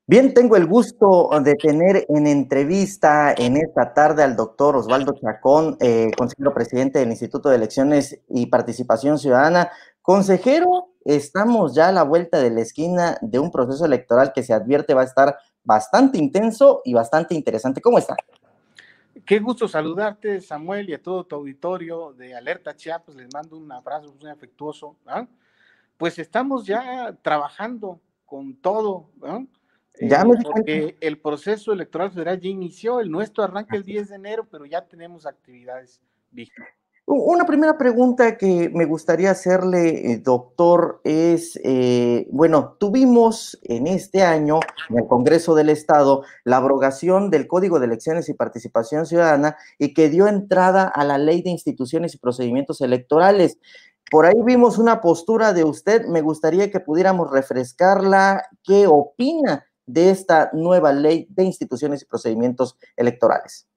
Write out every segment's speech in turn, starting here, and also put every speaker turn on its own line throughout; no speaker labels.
Bien, tengo el gusto de tener en entrevista en esta tarde al doctor Osvaldo Chacón, consejero presidente del Instituto de Elecciones y Participación Ciudadana. Consejero, estamos ya a la vuelta de la esquina de un proceso electoral que se advierte va a estar bastante intenso y bastante interesante. ¿Cómo está?
Qué gusto saludarte, Samuel, y a todo tu auditorio de Alerta Chiapas. Les mando un abrazo muy afectuoso. Pues estamos ya trabajando con todo,
Ya me di cuenta.
porque el proceso electoral federal ya inició. El nuestro arranca el 10 de enero, pero ya tenemos actividades vigentes.
Una primera pregunta que me gustaría hacerle, doctor, es, bueno, tuvimos en este año, en el Congreso del Estado, la abrogación del Código de Elecciones y Participación Ciudadana y que dio entrada a la Ley de Instituciones y Procedimientos Electorales. Por ahí vimos una postura de usted, me gustaría que pudiéramos refrescarla. ¿Qué opina de esta nueva Ley de Instituciones y Procedimientos Electorales?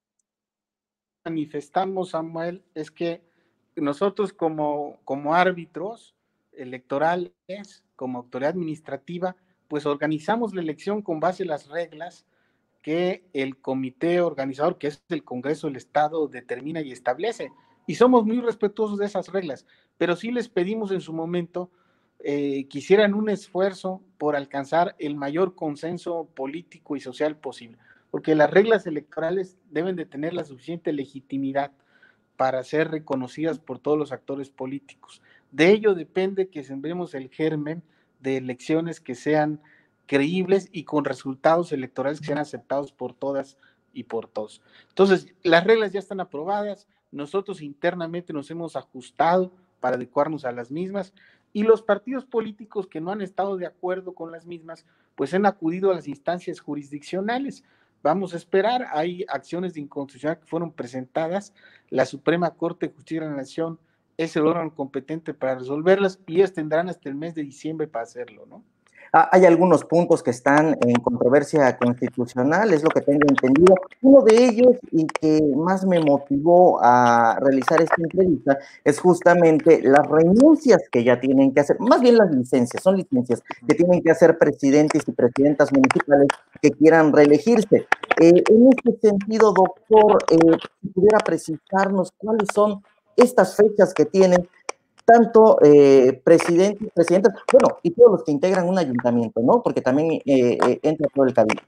Manifestamos, Samuel, es que nosotros como árbitros electorales, como autoridad administrativa, pues organizamos la elección con base en las reglas que el comité organizador, que es el Congreso del Estado, determina y establece. Y somos muy respetuosos de esas reglas, pero sí les pedimos en su momento que hicieran un esfuerzo por alcanzar el mayor consenso político y social posible, porque las reglas electorales deben de tener la suficiente legitimidad para ser reconocidas por todos los actores políticos. De ello depende que sembremos el germen de elecciones que sean creíbles y con resultados electorales que sean aceptados por todas y por todos. Entonces, las reglas ya están aprobadas, nosotros internamente nos hemos ajustado para adecuarnos a las mismas y los partidos políticos que no han estado de acuerdo con las mismas, pues han acudido a las instancias jurisdiccionales. Vamos a esperar, hay acciones de inconstitucionalidad que fueron presentadas, la Suprema Corte de Justicia de la Nación es el órgano competente para resolverlas y ellos tendrán hasta el mes de diciembre para hacerlo, ¿no?
Hay algunos puntos que están en controversia constitucional, es lo que tengo entendido. Uno de ellos, y que más me motivó a realizar esta entrevista, es justamente las renuncias que ya tienen que hacer, más bien las licencias, son licencias que tienen que hacer presidentes y presidentas municipales que quieran reelegirse. En este sentido, doctor, si pudiera precisarnos cuáles son estas fechas que tienen tanto presidentes, presidentas, bueno, y todos los que integran un ayuntamiento, ¿no? Porque también entra todo el cabildo.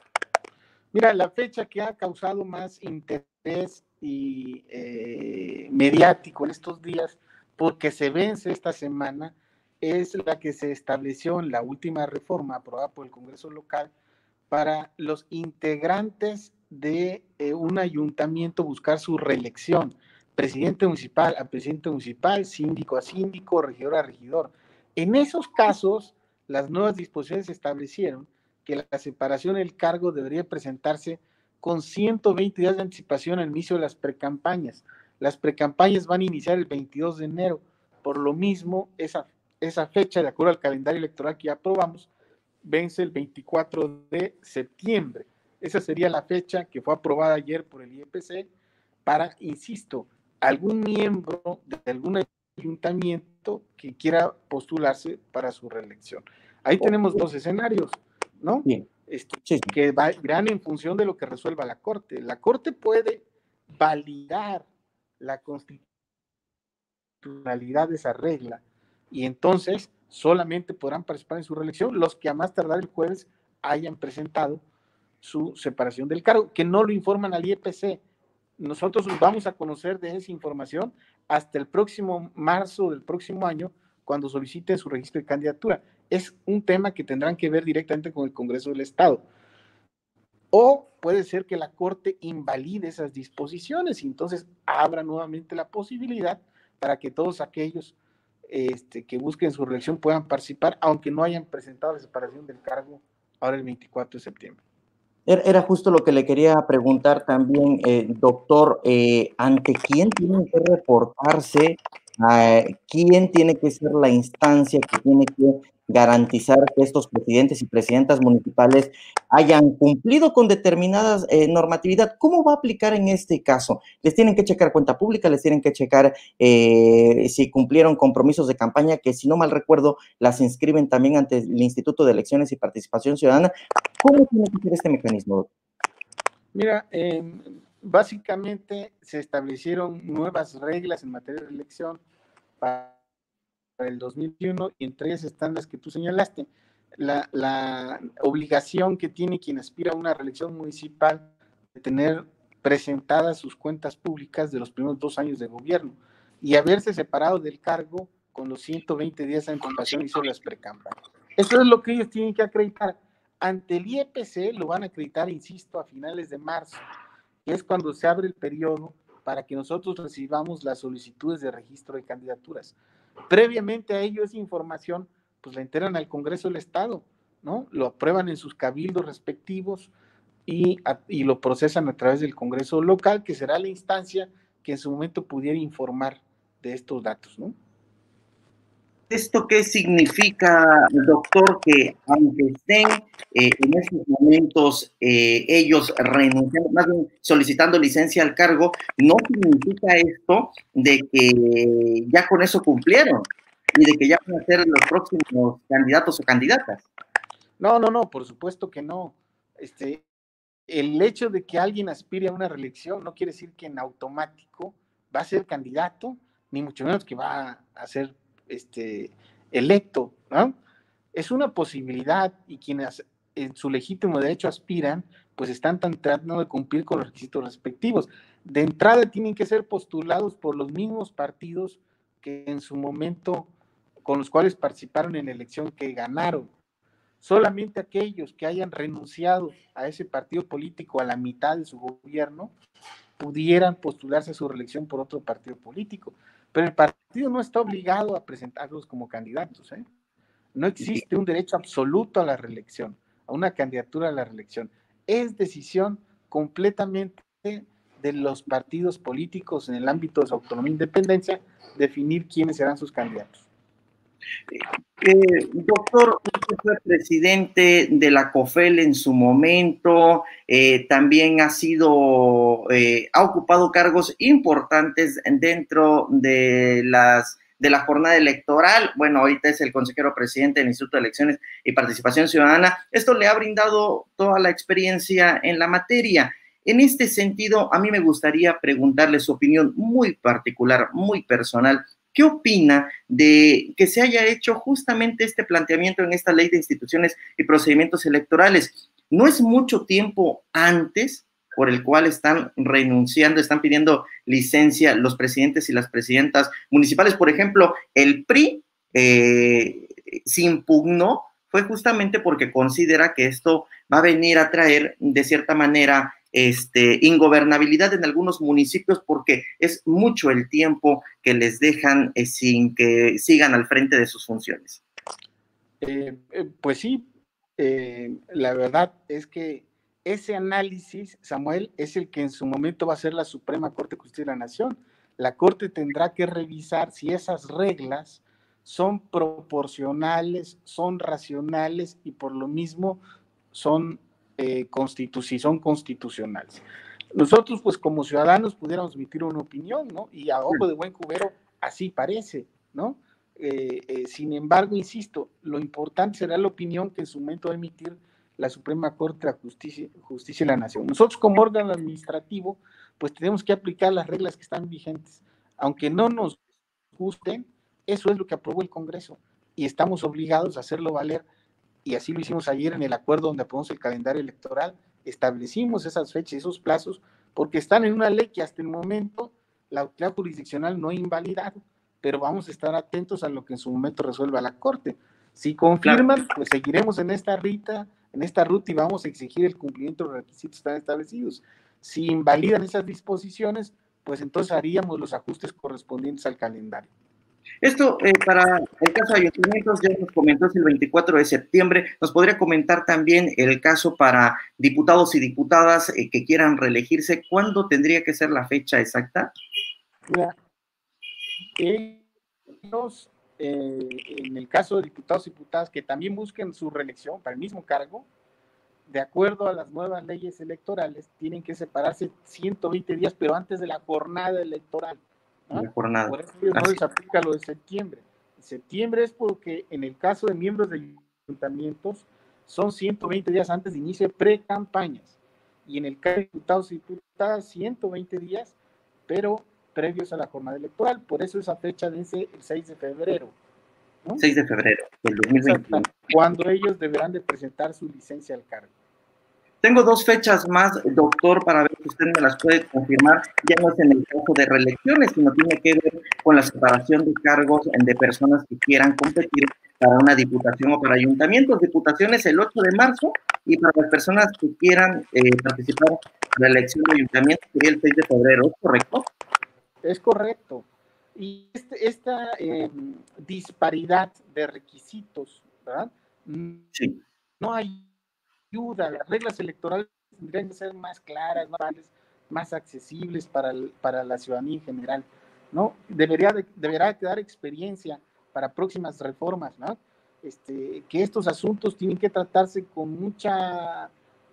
Mira, la fecha que ha causado más interés y mediático en estos días, porque se vence esta semana, es la que se estableció en la última reforma aprobada por el Congreso local para los integrantes de un ayuntamiento buscar su reelección, presidente municipal a presidente municipal, síndico a síndico, regidor a regidor. En esos casos, las nuevas disposiciones establecieron que la separación del cargo debería presentarse con 120 días de anticipación al inicio de las precampañas. Las precampañas van a iniciar el 22 de enero, por lo mismo, esa fecha, de acuerdo al calendario electoral que ya aprobamos, vence el 24 de septiembre. Esa sería la fecha que fue aprobada ayer por el IEPC para, insisto, algún miembro de algún ayuntamiento que quiera postularse para su reelección. Ahí tenemos dos escenarios, ¿no?
Bien. Sí.
Que irán en función de lo que resuelva la Corte. La Corte puede validar la constitucionalidad de esa regla y entonces solamente podrán participar en su reelección los que a más tardar el jueves hayan presentado su separación del cargo, que no lo informan al IEPC. Nosotros vamos a conocer de esa información hasta el próximo marzo del próximo año, cuando soliciten su registro de candidatura. Es un tema que tendrán que ver directamente con el Congreso del Estado. O puede ser que la Corte invalide esas disposiciones y entonces abra nuevamente la posibilidad para que todos aquellos que busquen su reelección puedan participar, aunque no hayan presentado la separación del cargo ahora el 24 de septiembre.
Era justo lo que le quería preguntar también, doctor, ¿ante quién tienen que reportarse? ¿Quién tiene que ser la instancia que tiene que garantizar que estos presidentes y presidentas municipales hayan cumplido con determinadas normatividad. ¿Cómo va a aplicar en este caso? ¿Les tienen que checar cuenta pública? ¿Les tienen que checar si cumplieron compromisos de campaña, que si no mal recuerdo las inscriben también ante el Instituto de Elecciones y Participación Ciudadana? ¿Cómo tiene que ser este mecanismo?
Mira, básicamente se establecieron nuevas reglas en materia de elección para el 2021 y entre ellas están las que tú señalaste. La obligación que tiene quien aspira a una reelección municipal de tener presentadas sus cuentas públicas de los primeros 2 años de gobierno y haberse separado del cargo con los 120 días de anticipación y sobre las precampañas. Eso es lo que ellos tienen que acreditar. Ante el IEPC lo van a acreditar, insisto, a finales de marzo, que es cuando se abre el periodo para que nosotros recibamos las solicitudes de registro de candidaturas. Previamente a ello, esa información pues la integran al Congreso del Estado, ¿no? Lo aprueban en sus cabildos respectivos y lo procesan a través del Congreso local, que será la instancia que en su momento pudiera informar de estos datos, ¿no?
¿Esto qué significa, doctor? Que aunque estén en estos momentos ellos renunciando, más bien solicitando licencia al cargo, no significa esto de que ya con eso cumplieron y de que ya van a ser los próximos candidatos o candidatas.
No, no, no, por supuesto que no. El hecho de que alguien aspire a una reelección no quiere decir que en automático va a ser candidato, ni mucho menos que va a ser electo, ¿no? Es una posibilidad y quienes en su legítimo derecho aspiran, pues están tratando de cumplir con los requisitos respectivos. De entrada tienen que ser postulados por los mismos partidos que en su momento con los cuales participaron en la elección que ganaron. Solamente aquellos que hayan renunciado a ese partido político a la mitad de su gobierno pudieran postularse a su reelección por otro partido político. Pero el partido no está obligado a presentarlos como candidatos, ¿eh? No existe un derecho absoluto a la reelección, a una candidatura a la reelección. Es decisión completamente de los partidos políticos en el ámbito de su autonomía e independencia definir quiénes serán sus candidatos.
Doctor, usted fue presidente de la COFEL en su momento, también ha ocupado cargos importantes dentro de la jornada electoral. Bueno, ahorita es el consejero presidente del Instituto de Elecciones y Participación Ciudadana. Esto le ha brindado toda la experiencia en la materia. En este sentido, a mí me gustaría preguntarle su opinión muy particular, muy personal. ¿Qué opina de que se haya hecho justamente este planteamiento en esta ley de instituciones y procedimientos electorales? No es mucho tiempo antes por el cual están renunciando, están pidiendo licencia los presidentes y las presidentas municipales. Por ejemplo, el PRI se impugnó, fue justamente porque considera que esto va a venir a traer, de cierta manera, ingobernabilidad en algunos municipios, porque es mucho el tiempo que les dejan sin que sigan al frente de sus funciones.
Pues sí, la verdad es que ese análisis, Samuel, es el que en su momento va a ser la Suprema Corte de Justicia de la Nación. La Corte tendrá que revisar si esas reglas son proporcionales, son racionales y por lo mismo son constitucionales. Nosotros, pues como ciudadanos, pudiéramos emitir una opinión, ¿no? Y a ojo de buen cubero, así parece, ¿no? Sin embargo, insisto, lo importante será la opinión que en su momento va a emitir la Suprema Corte de Justicia de la Nación. Nosotros como órgano administrativo, pues tenemos que aplicar las reglas que están vigentes. Aunque no nos gusten, eso es lo que aprobó el Congreso y estamos obligados a hacerlo valer, y así lo hicimos ayer en el acuerdo donde aprobamos el calendario electoral. Establecimos esas fechas, esos plazos, porque están en una ley que hasta el momento la autoridad jurisdiccional no ha invalidado, pero vamos a estar atentos a lo que en su momento resuelva la Corte. Si confirman, pues seguiremos en esta ruta y vamos a exigir el cumplimiento de los requisitos que están establecidos. Si invalidan esas disposiciones, pues entonces haríamos los ajustes correspondientes al calendario.
Esto para el caso de ayuntamientos, ya nos comentó, es el 24 de septiembre. ¿Nos podría comentar también el caso para diputados y diputadas que quieran reelegirse? ¿Cuándo tendría que ser la fecha exacta?
Mira, ellos en el caso de diputados y diputadas que también busquen su reelección para el mismo cargo, de acuerdo a las nuevas leyes electorales, tienen que separarse 120 días, pero antes de la jornada electoral, ¿no?
La jornada.
Por eso no les aplica lo de septiembre. Septiembre es porque en el caso de miembros de ayuntamientos son 120 días antes de inicio de pre-campañas, y en el caso de diputados y diputadas 120 días, pero previos a la jornada electoral. Por eso esa fecha dice el 6 de febrero. ¿No?
6 de febrero del 2021.
Cuando ellos deberán de presentar su licencia al cargo.
Tengo 2 fechas más, doctor, para ver si usted me las puede confirmar. Ya no es en el caso de reelecciones, sino tiene que ver con la separación de cargos de personas que quieran competir para una diputación o para ayuntamientos. Diputaciones el 8 de marzo y para las personas que quieran participar en la elección de ayuntamiento sería el 6 de febrero, ¿es correcto?
Es correcto. Y esta disparidad de requisitos, ¿verdad?
Sí.
No ayuda. Las reglas electorales tendrían que ser más claras, más accesibles para la ciudadanía en general, ¿no? Deberá quedar experiencia para próximas reformas, ¿no? Que estos asuntos tienen que tratarse con mucha,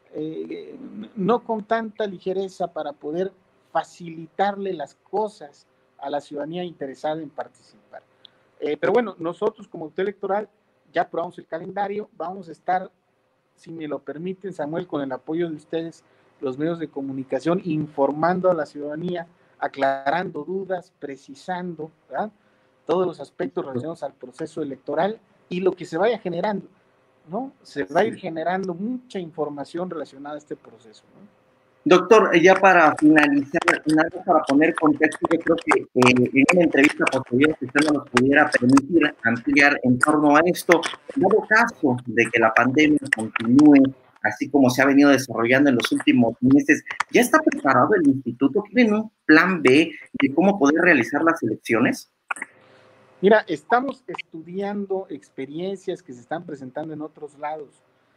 no con tanta ligereza, para poder facilitarle las cosas a la ciudadanía interesada en participar. Pero bueno, nosotros como Autoridad Electoral ya aprobamos el calendario, vamos a estar, si me lo permiten, Samuel, con el apoyo de ustedes, los medios de comunicación, informando a la ciudadanía, aclarando dudas, precisando, ¿verdad?, todos los aspectos relacionados al proceso electoral y lo que se vaya generando, ¿no? Se va a ir generando mucha información relacionada a este proceso, ¿no?
Doctor, ya para finalizar, nada para poner contexto, yo creo que en una entrevista posterior, si usted no nos pudiera permitir ampliar en torno a esto, en dado caso de que la pandemia continúe así como se ha venido desarrollando en los últimos meses, ¿ya está preparado el instituto? ¿Tienen un plan B de cómo poder realizar las elecciones?
Mira, estamos estudiando experiencias que se están presentando en otros lados.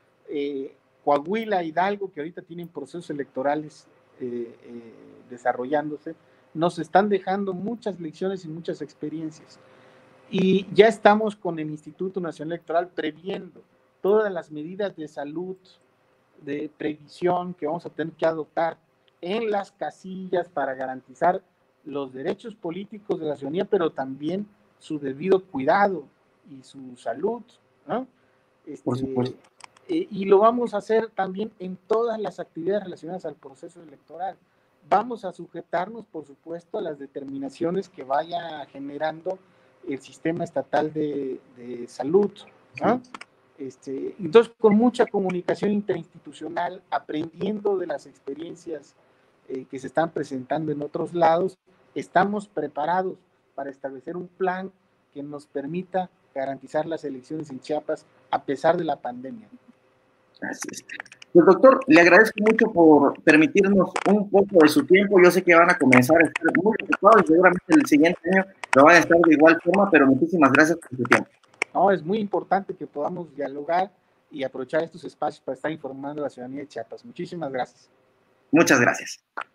Coahuila, Hidalgo, que ahorita tienen procesos electorales desarrollándose, nos están dejando muchas lecciones y muchas experiencias. Y ya estamos con el Instituto Nacional Electoral previendo todas las medidas de salud, de previsión que vamos a tener que adoptar en las casillas para garantizar los derechos políticos de la ciudadanía, pero también su debido cuidado y su salud, ¿no?
Por supuesto.
Y lo vamos a hacer también en todas las actividades relacionadas al proceso electoral. Vamos a sujetarnos, por supuesto, a las determinaciones que vaya generando el sistema estatal de salud, ¿no? Entonces, con mucha comunicación interinstitucional, aprendiendo de las experiencias que se están presentando en otros lados, estamos preparados para establecer un plan que nos permita garantizar las elecciones en Chiapas a pesar de la pandemia.
Así es. Pues doctor, le agradezco mucho por permitirnos un poco de su tiempo. Yo sé que van a comenzar a estar muy ocupados y seguramente el siguiente año lo van a estar de igual forma, pero muchísimas gracias por su tiempo.
No, es muy importante que podamos dialogar y aprovechar estos espacios para estar informando a la ciudadanía de Chiapas. Muchísimas gracias.
Muchas gracias.